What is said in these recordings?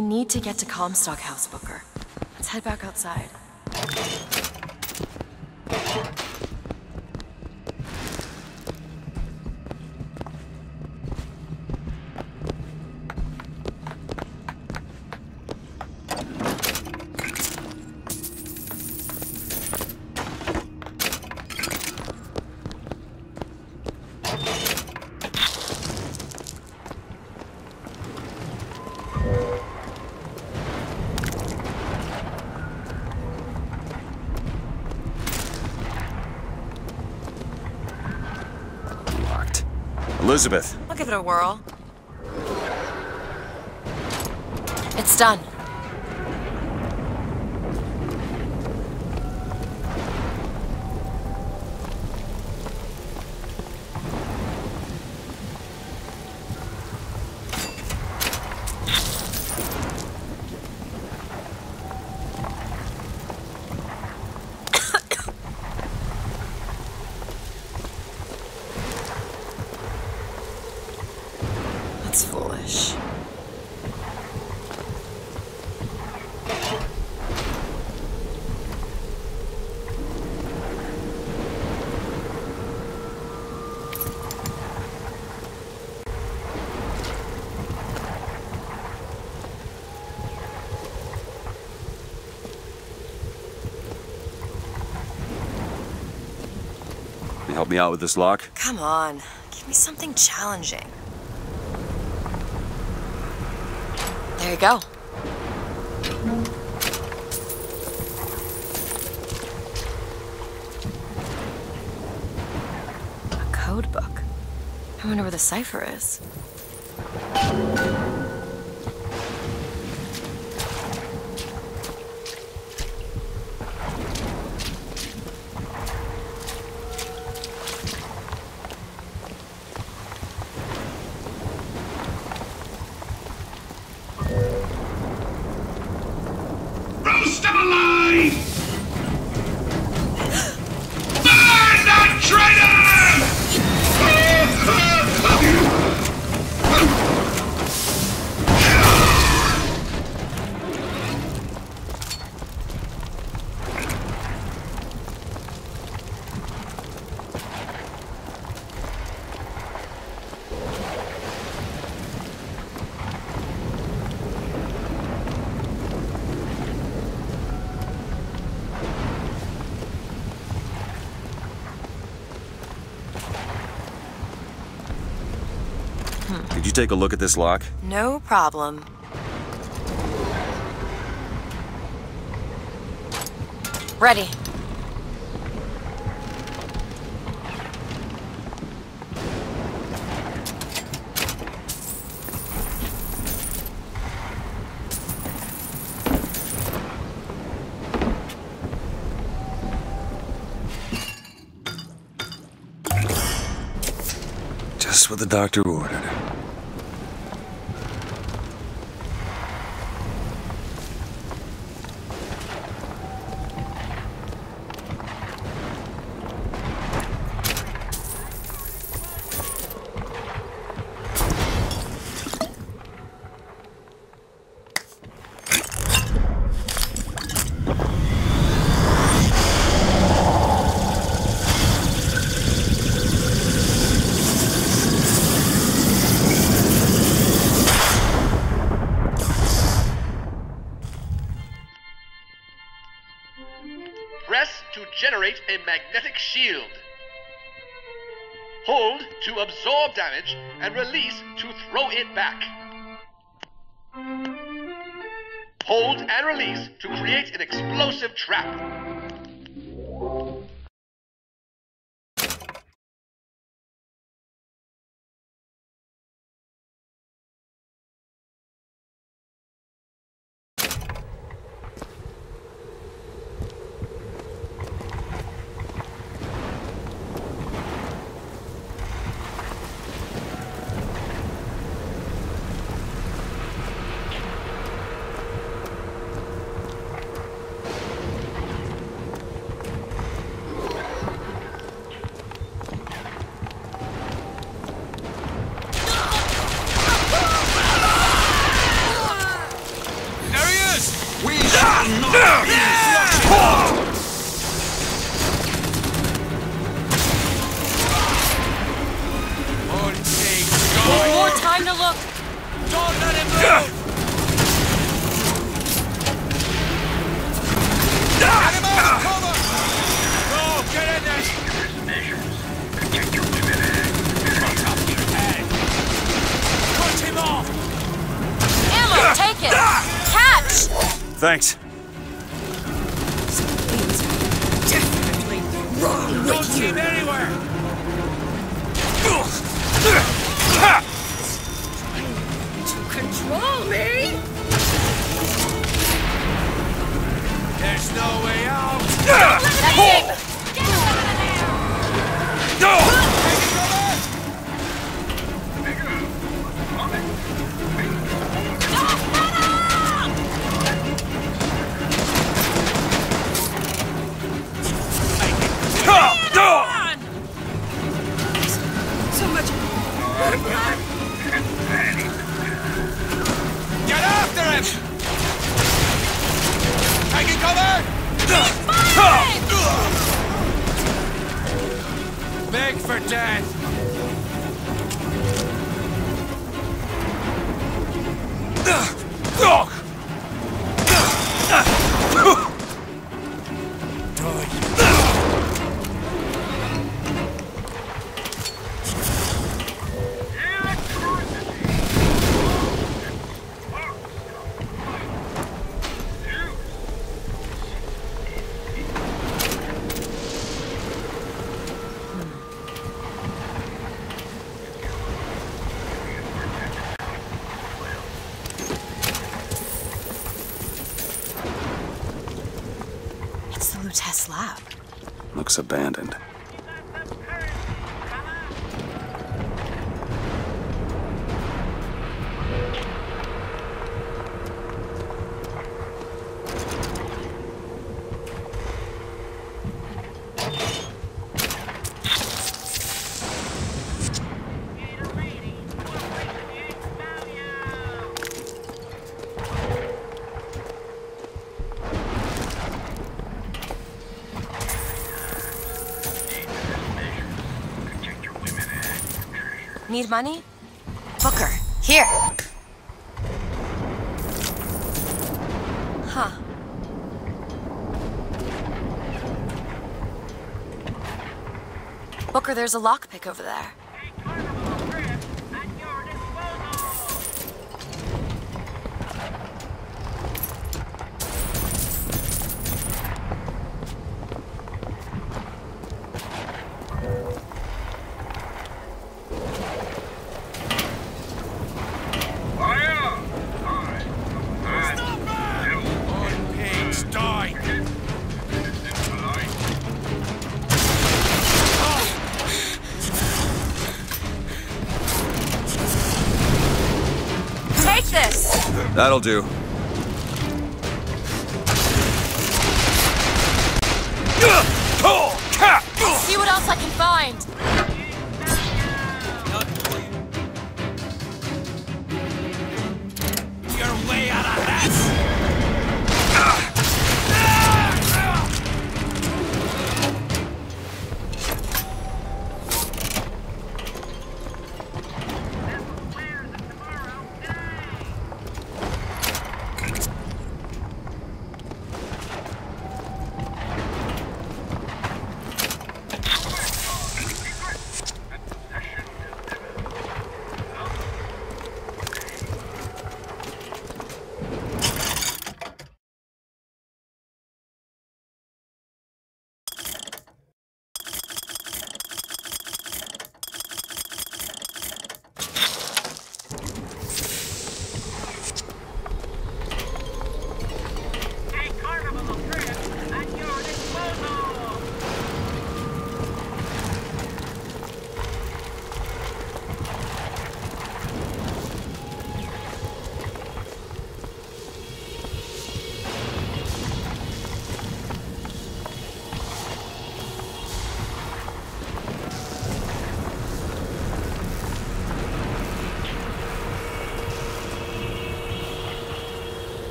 We need to get to Comstock House, Booker. Let's head back outside. Elizabeth. I'll give it a whirl. It's done. That's foolish. Can you help me out with this lock? Come on, give me something challenging. There you go. A code book. I wonder where the cipher is. Roast them alive! Burn that traitor! Could you take a look at this lock? No problem. Ready. Just what the doctor ordered. Press to generate a magnetic shield. Hold to absorb damage and release to throw it back. Hold and release to create an explosive trap. Thanks. Something's definitely wrong with you. Anywhere! To control me? There's no way out! So much. Get after him! Taking cover! Beg for death! It's the Lutece lab. Looks abandoned. Need money? Booker, here. Huh. Booker, there's a lockpick over there. Take this! That'll do. See what else I can find. You're way out of this!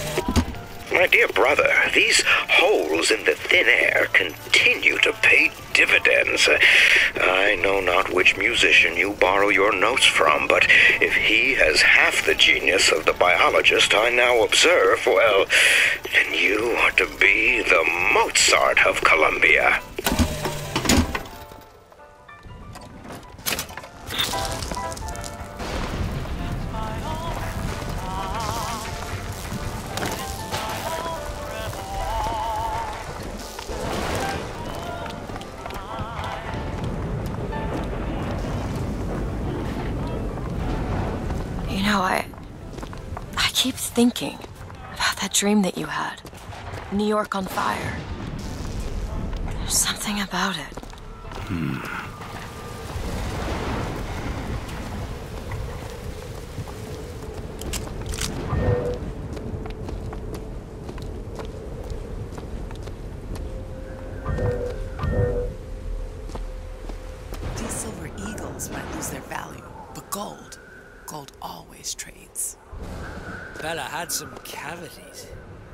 My dear brother, these holes in the thin air continue to pay dividends. I know not which musician you borrow your notes from, but if he has half the genius of the biologist I now observe, well, then you are to be the Mozart of Columbia. You know, I keep thinking about that dream that you had. New York on fire. There's something about it. These silver eagles might lose their value, but gold always trades. Bella had some cavities.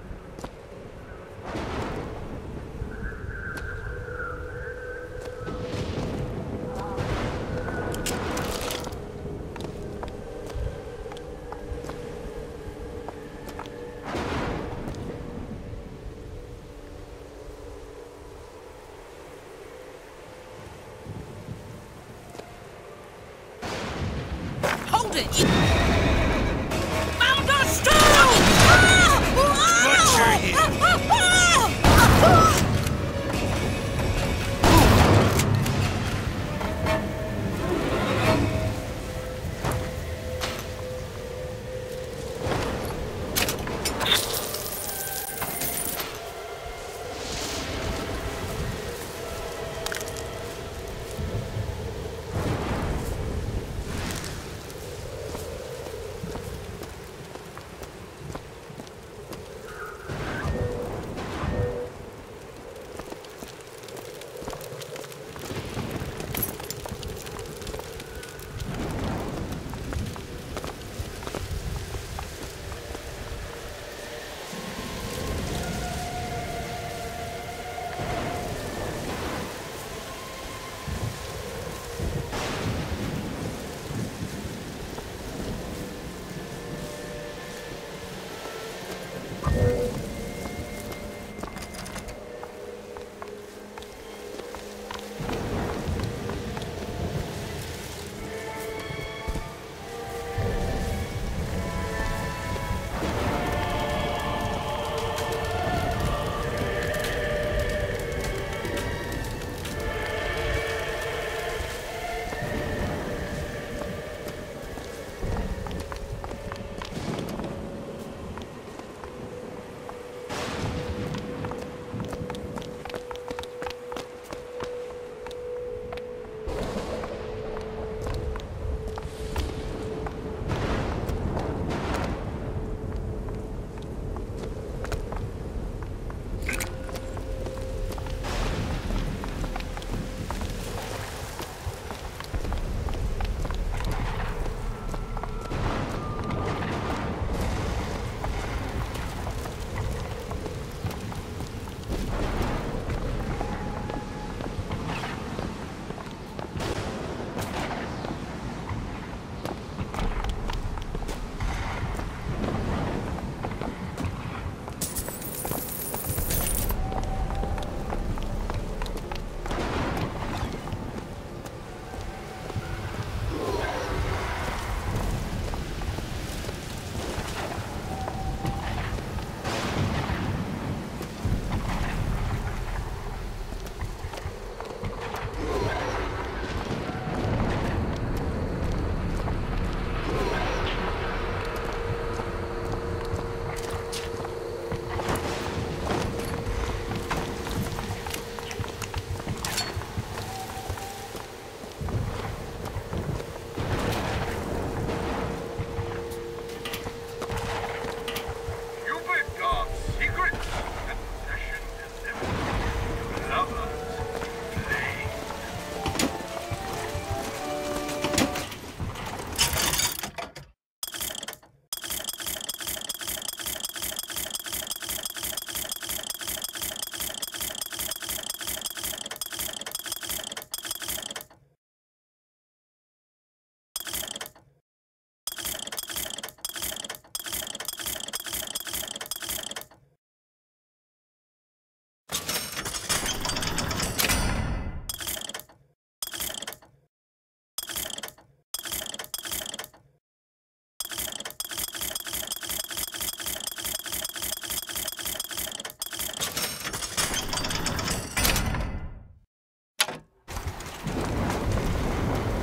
Hold it! Found a stone! Butcher him!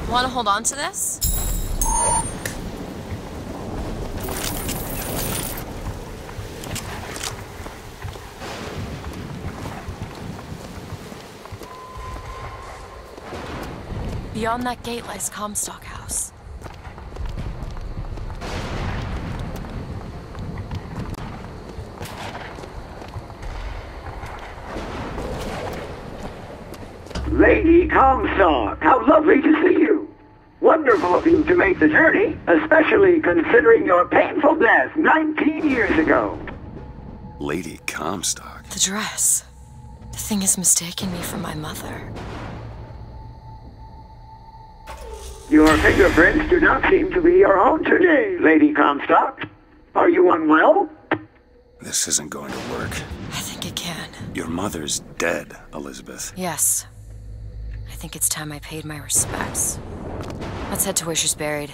Want to hold on to this? Beyond that gate lies Comstock House. Lady Comstock, how lovely to see you. Wonderful of you to make the journey, especially considering your painful death 19 years ago. Lady Comstock? The dress. The thing has mistaken me for my mother. Your fingerprints do not seem to be your own today, Lady Comstock. Are you unwell? This isn't going to work. I think it can. Your mother's dead, Elizabeth. Yes. I think it's time I paid my respects. Let's head to where she's buried.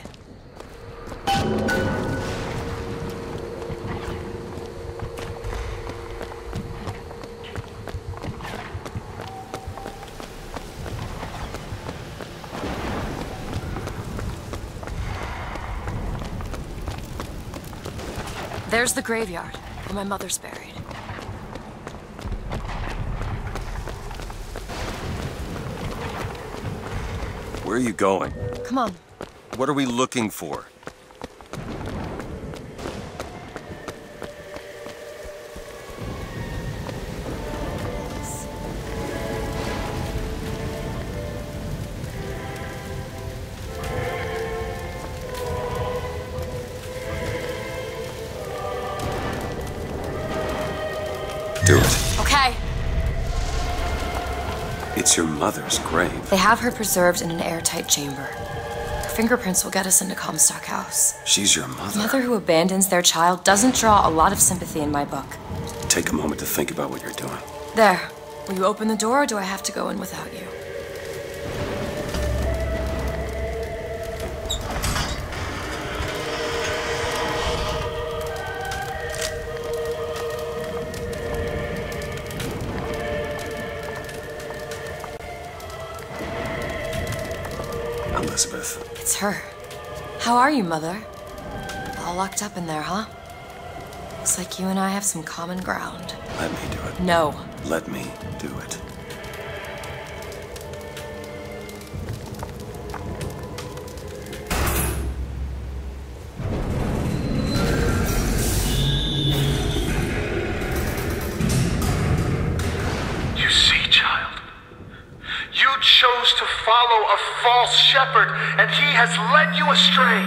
There's the graveyard, where my mother's buried. Where are you going? Come on. What are we looking for? Do it. Okay. It's your mother's grave. They have her preserved in an airtight chamber. Her fingerprints will get us into Comstock House. She's your A mother. mother who abandons their child doesn't draw a lot of sympathy in my book. Take a moment to think about what you're doing. There. Will you open the door, or do I have to go in without you? Elizabeth. It's her. How are you, Mother? All locked up in there, huh? Looks like you and I have some common ground. Let me do it. No. Let me do it. You see, child, you chose to follow a false shepherd, and he has led you astray.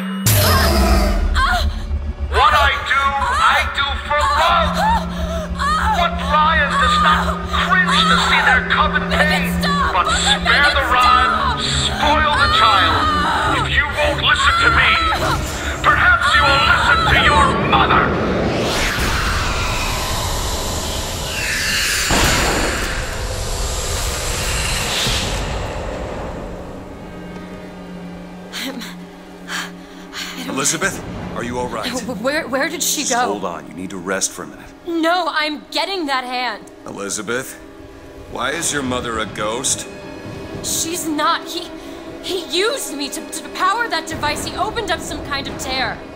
What I do for love. What lion does not cringe to see their coven pain? But spare the rod, spoil the child. If you won't listen to me, perhaps you will listen to your mother. Elizabeth, are you all right? Where did she Just go? hold on. You need to rest for a minute. No, I'm getting that hand. Elizabeth, why is your mother a ghost? She's not. He used me to power that device. He opened up some kind of tear.